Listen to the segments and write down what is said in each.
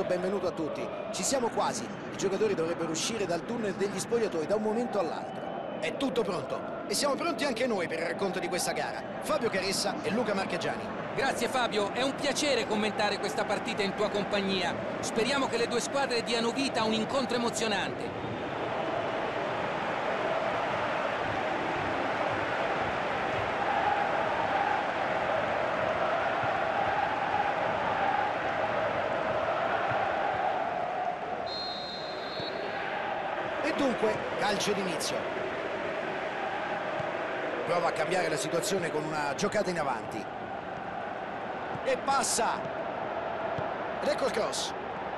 benvenuto a tutti. Ci siamo quasi. I giocatori dovrebbero uscire dal tunnel degli spogliatoi da un momento all'altro. È tutto pronto. E siamo pronti anche noi per il racconto di questa gara. Fabio Caressa e Luca Marchegiani. Grazie Fabio, è un piacere commentare questa partita in tua compagnia. Speriamo che le due squadre diano vita a un incontro emozionante. E dunque, calcio d'inizio. Prova a cambiare la situazione con una giocata in avanti. E passa. Ed ecco il cross.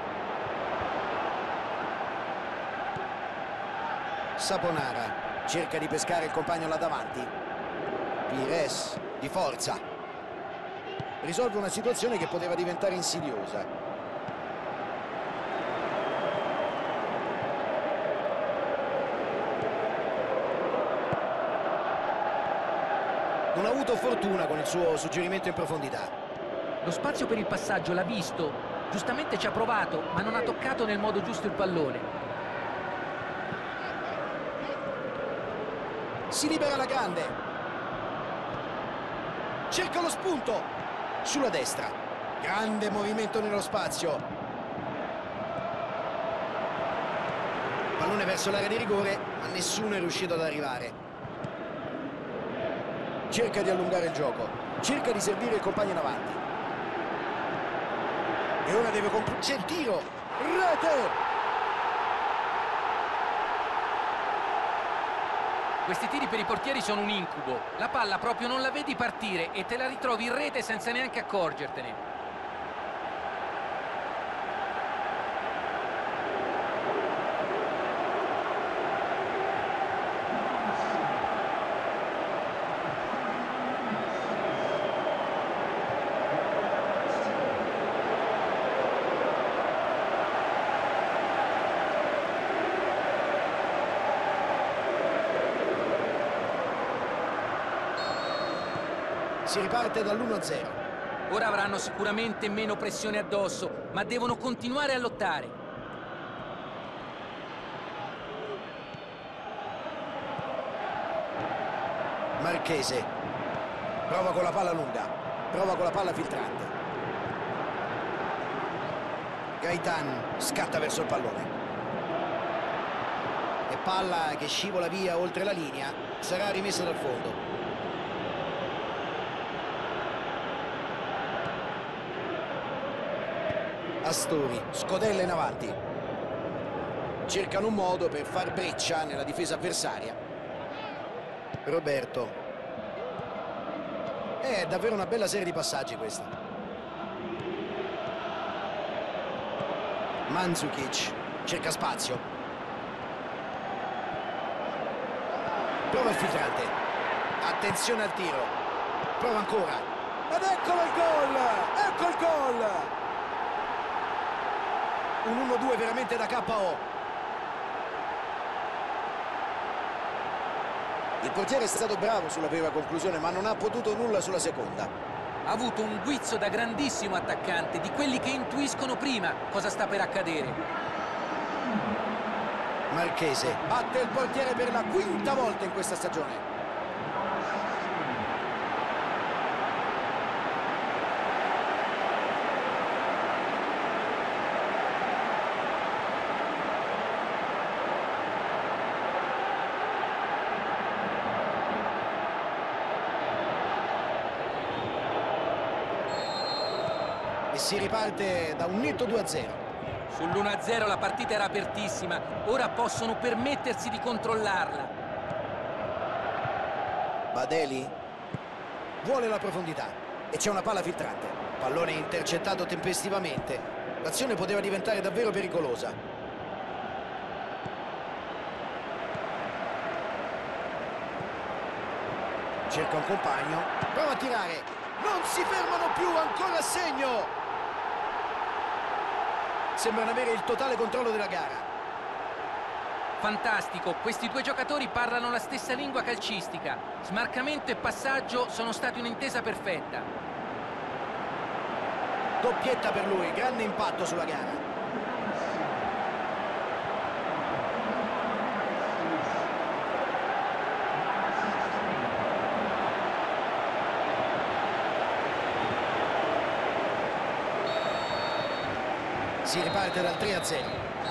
Saponara cerca di pescare il compagno là davanti. Pires di forza. Risolve una situazione che poteva diventare insidiosa. Non ha avuto fortuna con il suo suggerimento in profondità. Lo spazio per il passaggio l'ha visto, giustamente ci ha provato, ma non ha toccato nel modo giusto il pallone. Si libera la grande. Cerca lo spunto. Sulla destra. Grande movimento nello spazio. Pallone verso l'area di rigore, ma nessuno è riuscito ad arrivare. Cerca di allungare il gioco, cerca di servire il compagno in avanti. E ora deve concludere. C'è il tiro! Rete! Questi tiri per i portieri sono un incubo. La palla proprio non la vedi partire e te la ritrovi in rete senza neanche accorgertene. Si riparte dall'1-0. Ora avranno sicuramente meno pressione addosso, ma devono continuare a lottare. Marchese. Prova con la palla lunga. Prova con la palla filtrante. Gaetan scatta verso il pallone. E palla che scivola via oltre la linea. Sarà rimessa dal fondo. Astori scodella in avanti. Cercano un modo per far breccia nella difesa avversaria. Roberto. È davvero una bella serie di passaggi questa. Mandzukic cerca spazio. Prova il filtrante. Attenzione al tiro. Prova ancora. Ed eccolo il gol! Ecco il gol! Un 1-2 veramente da KO. Il portiere è stato bravo sulla prima conclusione, ma non ha potuto nulla sulla seconda. Ha avuto un guizzo da grandissimo attaccante, di quelli che intuiscono prima cosa sta per accadere. Marchese batte il portiere per la quinta volta in questa stagione. E si riparte da un netto 2-0. Sull'1-0 la partita era apertissima, ora possono permettersi di controllarla. Badeli vuole la profondità e c'è una palla filtrante. Pallone intercettato tempestivamente. L'azione poteva diventare davvero pericolosa. Cerca un compagno, prova a tirare. Non si fermano più, ancora a segno. Sembrano avere il totale controllo della gara. Fantastico, questi due giocatori parlano la stessa lingua calcistica. Smarcamento e passaggio sono stati un'intesa perfetta. Doppietta per lui, grande impatto sulla gara. Si riparte dal 3-0.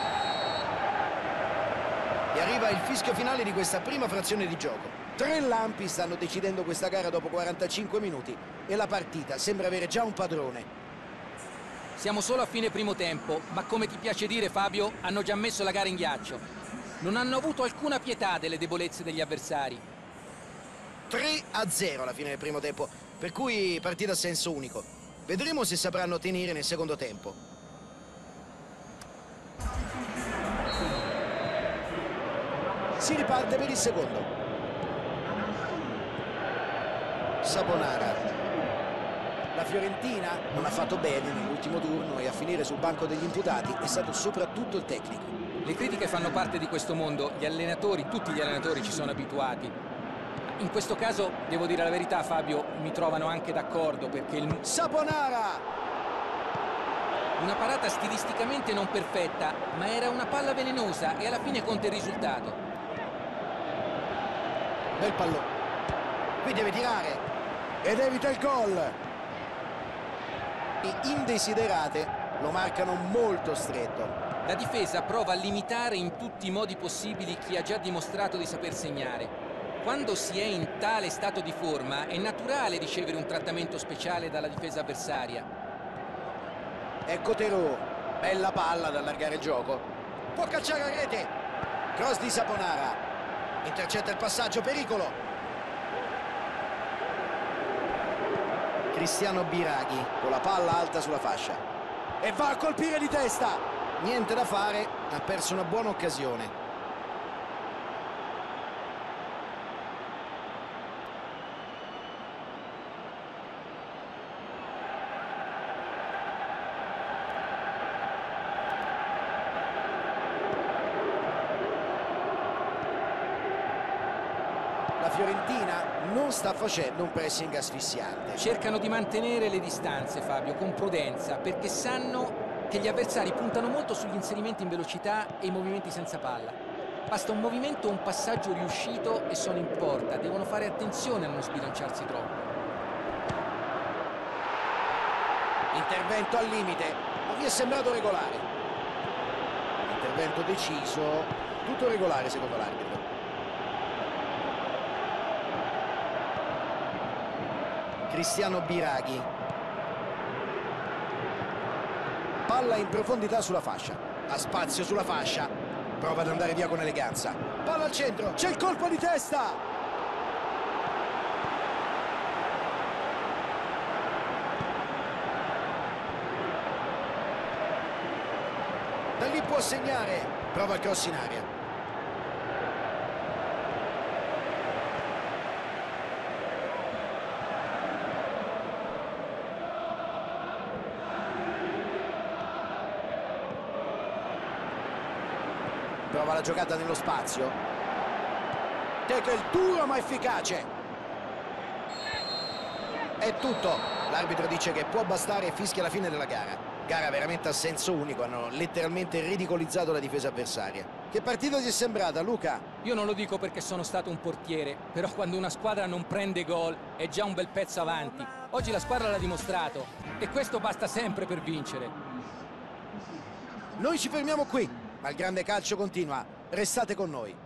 E arriva il fischio finale di questa prima frazione di gioco. 3 lampi stanno decidendo questa gara dopo 45 minuti e la partita sembra avere già un padrone. Siamo solo a fine primo tempo, ma come ti piace dire, Fabio, hanno già messo la gara in ghiaccio. Non hanno avuto alcuna pietà delle debolezze degli avversari. 3-0 alla fine del primo tempo, per cui partita a senso unico. Vedremo se sapranno tenere nel secondo tempo. Si riparte per il secondo. Sabonara. La Fiorentina non ha fatto bene nell'ultimo turno e a finire sul banco degli imputati è stato soprattutto il tecnico. Le critiche fanno parte di questo mondo, gli allenatori, tutti gli allenatori ci sono abituati. In questo caso, devo dire la verità, Fabio, mi trovano anche d'accordo perché il... Sabonara! Una parata stilisticamente non perfetta, ma era una palla velenosa e alla fine conta il risultato. Bel pallone. Qui deve tirare ed evita il gol. E indesiderate lo marcano molto stretto. La difesa prova a limitare in tutti i modi possibili chi ha già dimostrato di saper segnare. Quando si è in tale stato di forma è naturale ricevere un trattamento speciale dalla difesa avversaria. Ecco Terò, bella palla ad allargare il gioco. Può calciare a rete. Cross di Sabonara. Intercetta il passaggio, pericolo. Cristiano Biraghi con la palla alta sulla fascia. E va a colpire di testa. Niente da fare, ha perso una buona occasione. La Fiorentina non sta facendo un pressing asfissiante. Cercano di mantenere le distanze, Fabio, con prudenza, perché sanno che gli avversari puntano molto sugli inserimenti in velocità e i movimenti senza palla. Basta un movimento o un passaggio riuscito e sono in porta. Devono fare attenzione a non sbilanciarsi troppo. Intervento al limite, ma mi è sembrato regolare. Intervento deciso, tutto regolare secondo l'arbitro. Cristiano Biraghi. Palla in profondità sulla fascia. Ha spazio sulla fascia. Prova ad andare via con eleganza. Palla al centro. C'è il colpo di testa. Da lì può segnare. Prova il cross in aria. Prova la giocata nello spazio. Tackle duro ma efficace. È tutto. L'arbitro dice che può bastare e fischia la fine della gara. Gara veramente a senso unico, hanno letteralmente ridicolizzato la difesa avversaria. Che partita ti è sembrata, Luca? Io non lo dico perché sono stato un portiere, però quando una squadra non prende gol è già un bel pezzo avanti. Oggi la squadra l'ha dimostrato e questo basta sempre per vincere. Noi ci fermiamo qui, ma il grande calcio continua. Restate con noi.